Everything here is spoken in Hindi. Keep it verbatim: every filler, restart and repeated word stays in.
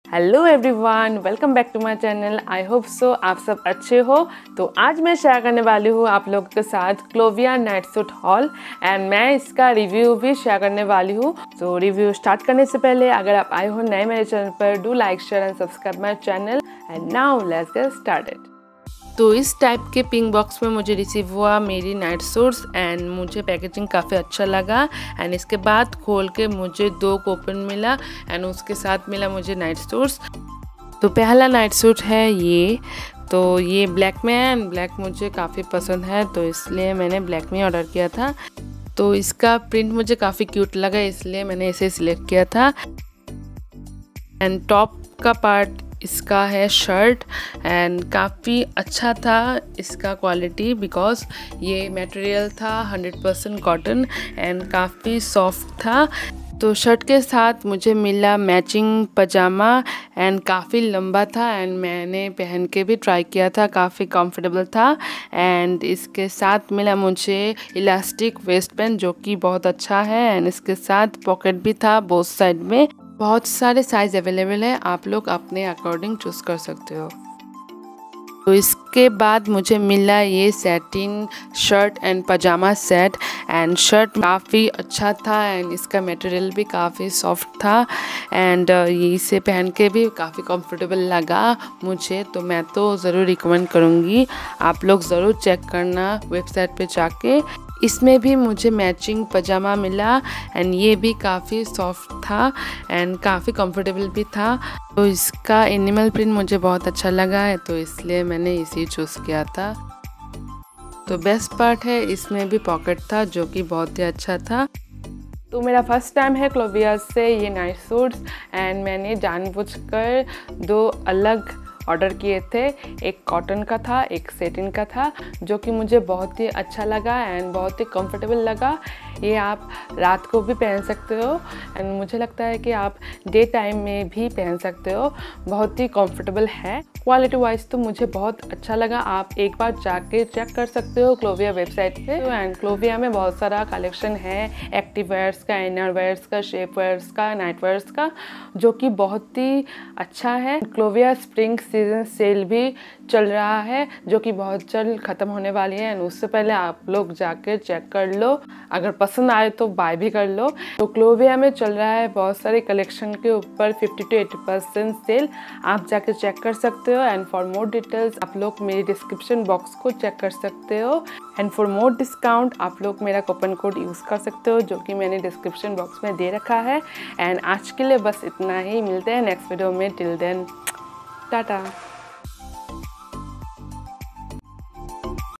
Hello everyone, welcome back to my channel. I hope so आप सब अच्छे हो। तो आज मैं शेयर करने वाली हूँ आप लोगों के साथ Clovia night suit haul and मैं इसका रिव्यू भी शेयर करने वाली हूँ। तो रिव्यू स्टार्ट करने से पहले अगर आप आए हो नए मेरे चैनल पर, do like share and subscribe my channel. And now let's get started. तो इस टाइप के पिंक बॉक्स में मुझे रिसीव हुआ मेरी नाइट सूट्स एंड मुझे पैकेजिंग काफ़ी अच्छा लगा। एंड इसके बाद खोल के मुझे दो कूपन मिला एंड उसके साथ मिला मुझे नाइट सूट्स। तो पहला नाइट सूट है ये, तो ये ब्लैक में है एंड ब्लैक मुझे काफ़ी पसंद है तो इसलिए मैंने ब्लैक में ऑर्डर किया था। तो इसका प्रिंट मुझे काफ़ी क्यूट लगा इसलिए मैंने इसे सिलेक्ट किया था। एंड टॉप का पार्ट इसका है शर्ट एंड काफ़ी अच्छा था इसका क्वालिटी, बिकॉज ये मटेरियल था हंड्रेड परसेंट कॉटन एंड काफ़ी सॉफ्ट था। तो शर्ट के साथ मुझे मिला मैचिंग पजामा एंड काफ़ी लंबा था एंड मैंने पहन के भी ट्राई किया था, काफ़ी कंफर्टेबल था। एंड इसके साथ मिला मुझे इलास्टिक वेस्ट बैंड जो कि बहुत अच्छा है एंड इसके साथ पॉकेट भी था बोथ साइड में। बहुत सारे साइज़ अवेलेबल है, आप लोग अपने अकॉर्डिंग चूज़ कर सकते हो। तो इसके बाद मुझे मिला ये सैटिन शर्ट एंड पजामा सेट एंड शर्ट काफ़ी अच्छा था एंड इसका मटेरियल भी काफ़ी सॉफ्ट था एंड ये इसे पहन के भी काफ़ी कंफर्टेबल लगा मुझे। तो मैं तो ज़रूर रिकमेंड करूँगी, आप लोग ज़रूर चेक करना वेबसाइट पे जाके। इसमें भी मुझे मैचिंग पजामा मिला एंड ये भी काफ़ी सॉफ्ट था एंड काफ़ी कंफर्टेबल भी था। तो इसका एनिमल प्रिंट मुझे बहुत अच्छा लगा है तो इसलिए मैंने इसी चूज़ किया था। तो बेस्ट पार्ट है इसमें भी पॉकेट था जो कि बहुत ही अच्छा था। तो मेरा फर्स्ट टाइम है क्लोविया से ये नाइट सूट्स एंड मैंने जानबूझकर दो अलग ऑर्डर किए थे, एक कॉटन का था एक सेटिन का था, जो कि मुझे बहुत ही अच्छा लगा एंड बहुत ही कंफर्टेबल लगा। ये आप रात को भी पहन सकते हो एंड मुझे लगता है कि आप डे टाइम में भी पहन सकते हो, बहुत ही कंफर्टेबल है। क्वालिटी वाइज तो मुझे बहुत अच्छा लगा, आप एक बार जाके चेक कर सकते हो क्लोविया वेबसाइट पे। एंड क्लोविया में बहुत सारा कलेक्शन है, एक्टिव वेयर्स का, इनर वेयर्स का, शेप वेयर्स का, नाइट वेयर्स का, जो कि बहुत ही अच्छा है। क्लोविया स्प्रिंग सीजन सेल भी चल रहा है जो कि बहुत जल्द ख़त्म होने वाली है एंड उससे पहले आप लोग जाके चेक कर लो, अगर पसंद आए तो बाय भी कर लो। तो क्लोविया में चल रहा है बहुत सारे कलेक्शन के ऊपर fifty to eighty percent sale, आप जाके चेक कर सकते हो। एंड फॉर मोर डिटेल्स आप लोग मेरी डिस्क्रिप्शन बॉक्स को चेक कर सकते हो एंड फॉर मोर डिस्काउंट आप लोग मेरा कूपन कोड यूज़ कर सकते हो जो कि मैंने डिस्क्रिप्शन बॉक्स में दे रखा है। एंड आज के लिए बस इतना ही, मिलते हैं नेक्स्ट वीडियो में। Till then Tata.